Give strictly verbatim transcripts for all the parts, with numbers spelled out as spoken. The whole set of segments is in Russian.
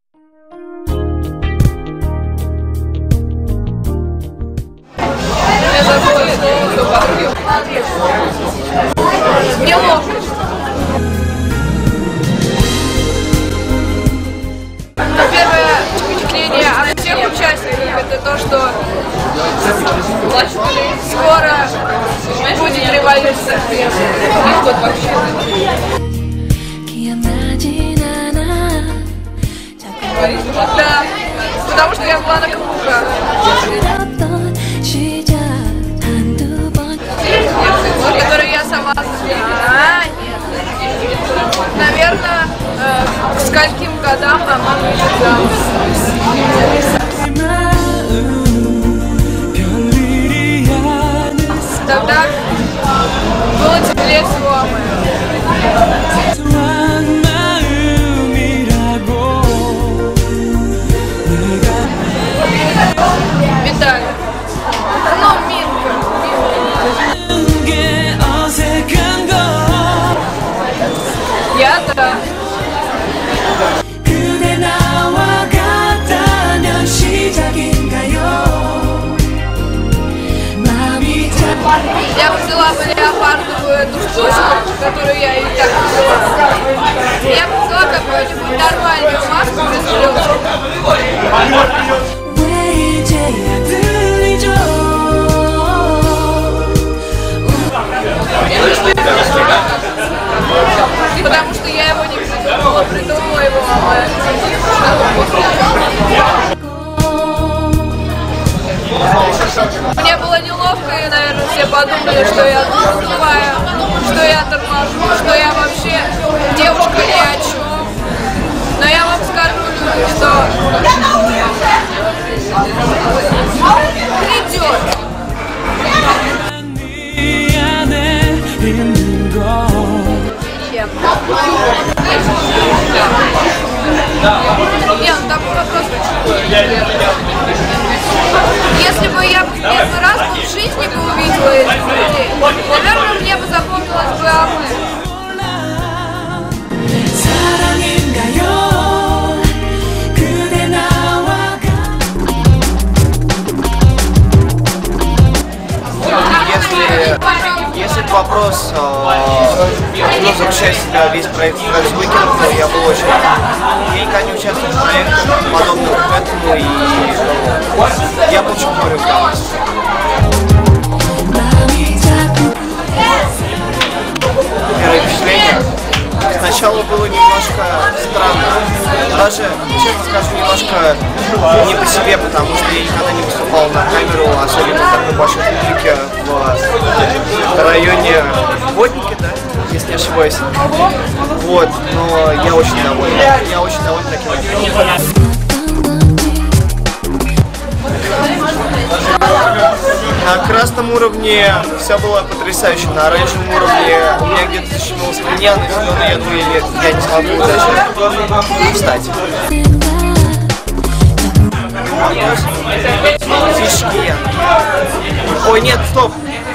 Я забыла слово, неловкость. Первое впечатление от всех участников — это то, что скоро будет революция. И вот вообще. Да, потому что я была на каблуках. Которые я сама... А, нет. Наверное, э, к скольким годам мама выйдет замуж. Тогда было теплее всего. Медаль. Ну, Минка. Я-то. Я взяла бы леопардовую эту штучку, которую я и так взяла. Я бы взяла какую-нибудь нормальную маску без блёчек. Потому что я его не придумала, придумала его мама. Мне было неловко, и, наверное, все подумали, что я тупая, что я торможу, что я вообще девушка ни о чем. Но я вам скажу, что придет. Нет, ну такой вопрос. Если бы я в первый раз в жизни бы увидела этих людей, наверное, мне бы запомнилось бы о мы. Если, если вопрос, э, ну, заключает в себя весь проект «Выкинув», то я был очень рад. Я никогда не участвовал в проектах, подобных этому, и я был очень удовлетворен. Первое впечатление сначала было немножко странно. Даже, честно скажу, немножко не по себе, потому что я никогда не выступал на камеру, особенно в такой большой публике в районе Водники, да, если не ошибаюсь. Вот, но я очень доволен. Я очень доволен таким фильмом. На красном уровне все было потрясающе, на оранжевом уровне у меня где-то защемилось меня, на зеленый я думаю, нет, я не смогу даже встать. Фишки. Ой, нет, стоп.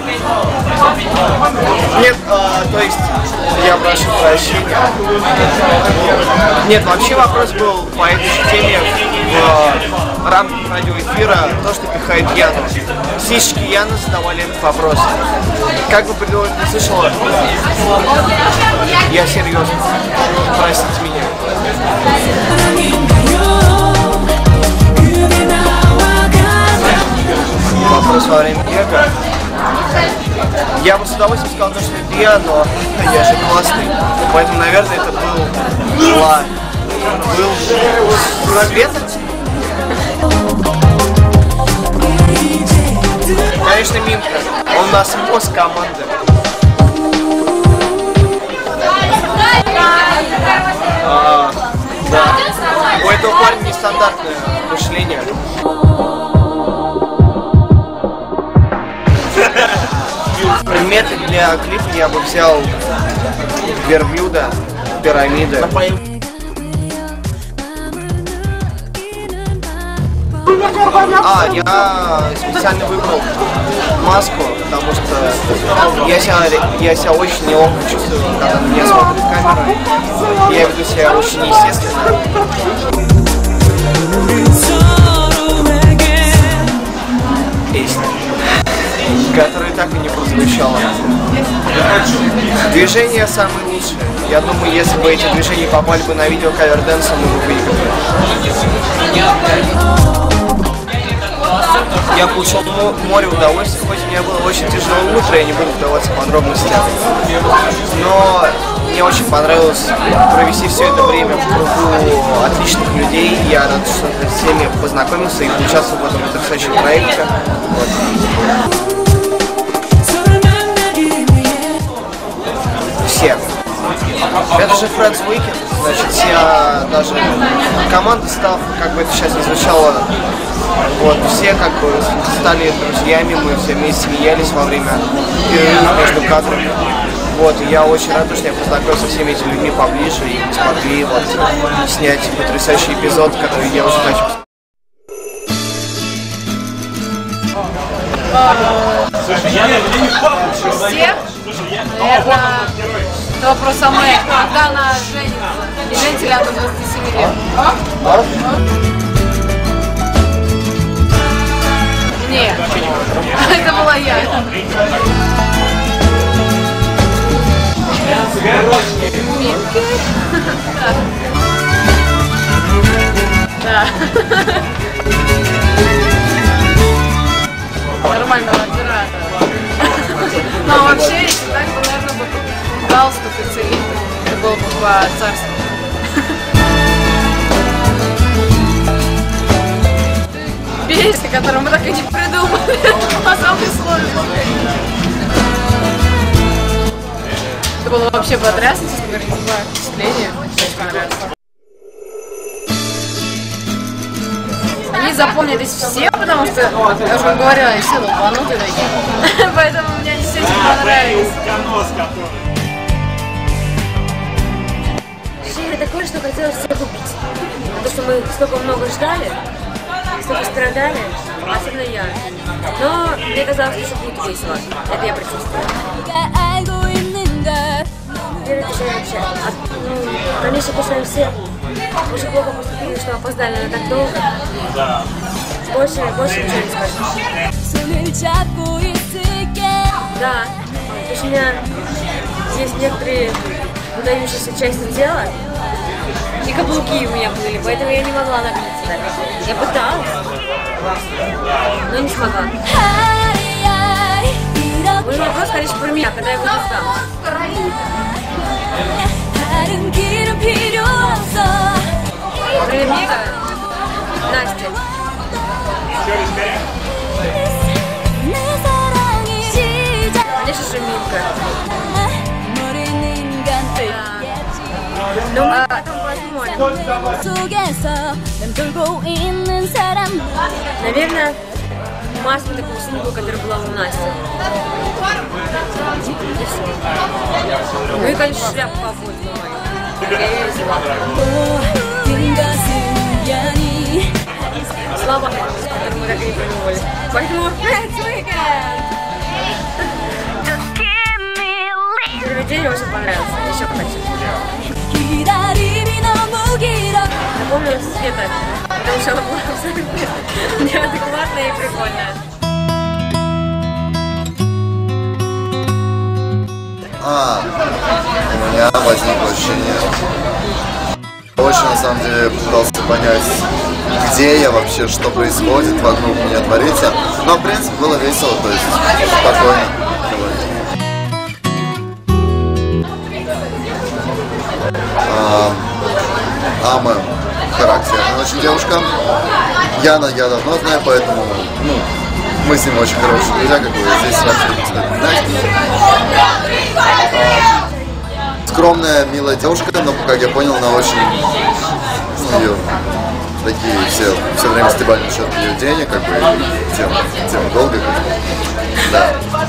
Нет, а, то есть, я прошу прощения. Нет, вообще вопрос был по этой же теме в рамках радиоэфира, то, что пихает Яну. Сисечки Яны задавали этот вопрос. Как бы предположить не слышала, я серьезно. Простите меня. Вопрос во время бега. Я бы с удовольствием сказал, что это я, но я же классный. Поэтому, наверное, это был Ла. Был Свет. Конечно, Минка. Он у нас босс команды. А, да. У этого парня нестандартное мышление. Предметы для клипа я бы взял верблюда, пирамиды. А, я специально выбрал маску, потому что я себя, я себя очень неловко чувствую, когда на меня смотрит камера. Я веду себя очень естественно. которое так и не прозвучало. Движения самые лучшие. Я думаю, если бы эти движения попали бы на видео каверденса, мы бы выиграли. Я получил море удовольствия, хоть у меня было очень тяжелое утро, я не буду вдаваться в подробности. Но мне очень понравилось провести все это время в кругу отличных людей. Я рад, что со всеми познакомился и поучаствовал в этом потрясающем проекте. Вот. Все. Это же Friends Weekend, значит, вся даже команда став, как бы это сейчас не звучало, вот, все как бы стали друзьями, мы все вместе смеялись во время перерывов между кадрами. Вот, и я очень рад, что я познакомился со всеми этими людьми поближе и мы смогли вот снять потрясающий эпизод, который я уже хочу. Всех? Наверное, это вопрос о Мэй. Когда она женится? И женится ли она до двадцати семи лет? Нет, это была я. Митки? Да. Нормального оператора. Ну а вообще, если так, то, наверное, бы галстук и цилиндр. Это было бы по-царски. Песня, которую мы так и не придумали, а самый сложный. Это было вообще потрясающе, честно говоря, не знаю, впечатление. Очень понравилось. Они запомнились все, потому что, я уже говорила, они все долбанутые такие. Поэтому мне они все очень понравились. Ощущение такое, что хотелось всех убить. То, что мы столько много ждали, столько страдали, особенно я. Но мне казалось, что будет весело. Это я почувствовала. Теперь это же вообще, ну, конечно, после всех очень плохо поступили, что опоздали на так долго. Больше, больше ничего не скажу. Да, то есть у меня есть некоторые выдающиеся части тела, и каблуки у меня были, поэтому я не могла нагнуться так. Я пыталась, но не смогла. Вы мне просто говорите про меня, когда я буду там. Мега, Настя. Конечно же, Милка. Но мы потом посмотрим. Наверное, маску такую сумку, которая была у Насти. Ну и, конечно, шляпу побольше. Слава, которую мы так и не придумали. Поэтому телевидение очень понравилось. Еще хочу. Напомню Света, потому что она была абсолютно неадекватная и прикольная. А, у меня возникло ощущение. Очень, на самом деле, пытался понять, где я вообще, что происходит, вокруг меня творится. Но, в принципе, было весело, то есть спокойно. А, Ама характерная очень девушка. Яна я давно знаю, поэтому, ну, мы с ним очень хорошие друзья, как бы здесь вообще не стоит знать. Скромная, милая девушка, но, как я понял, она очень, ну, ее такие все, все время стебали насчет ее денег, как бы, тема, тема долго, как бы, да.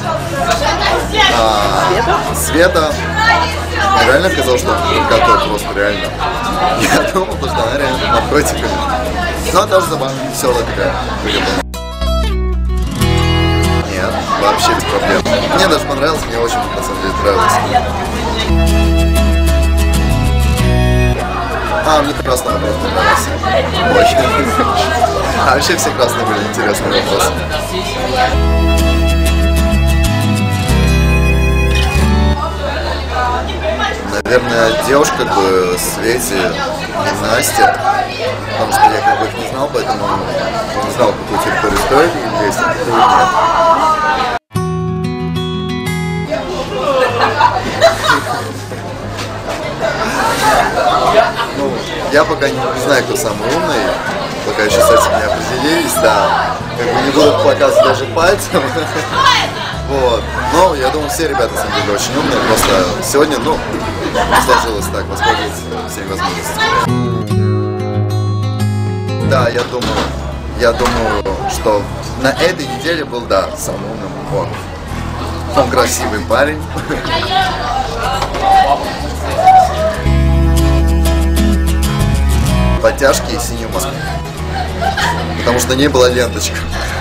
А Света, реально сказал, что он готов просто, реально. Я думал, что она реально под наркотиками. Но она тоже забавная, веселая такая, как я понял. Нет, вообще без проблем. Мне даже понравилось, мне очень, на самом деле, нравилось. А, мне красный вопрос понравился. Очень. А вообще все красные были интересные вопросы. наверное, девушка, как бы, Свете и Настя, потому что я как бы их не знал, поэтому не знал, какую территорию стоит есть, а какую нет. Ну, я пока не, не знаю, кто самый умный, пока еще с этим не определились, да. Как бы не буду показывать даже пальцем. Вот. Но я думаю, все ребята на самом деле очень умные, просто сегодня, ну, сложилось так, воспользоваться всеми возможностями. Да, я думаю, я думаю, что на этой неделе был, да, самым умным он. Он красивый парень. Подтяжки и синюю маску. Потому что не было ленточка.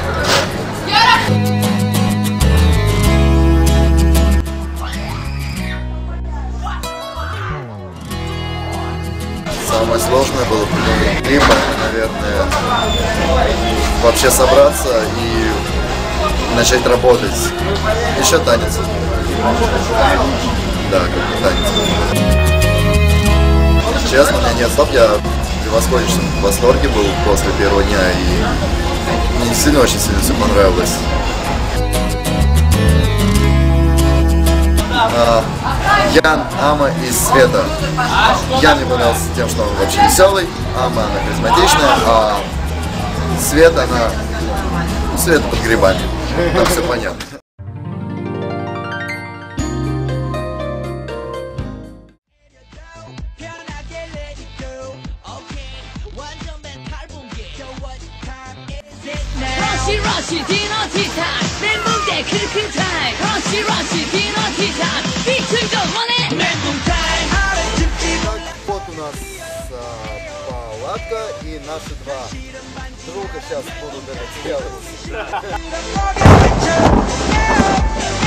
Самое сложное было придумать клип, наверное, вообще собраться и начать работать. Еще танец. Да, как танец. Честно, у меня нет слов, я в превосходящем восторге был после первого дня, и мне действительно очень сильно все понравилось. А, Ян, Ама и Света. Ян мне понравился тем, что он вообще веселый, Ама, она харизматичная, а Света, она... Ну, Света под грибами. Там все понятно. Вот у нас а, палатка, и наши два друга сейчас будут это делать.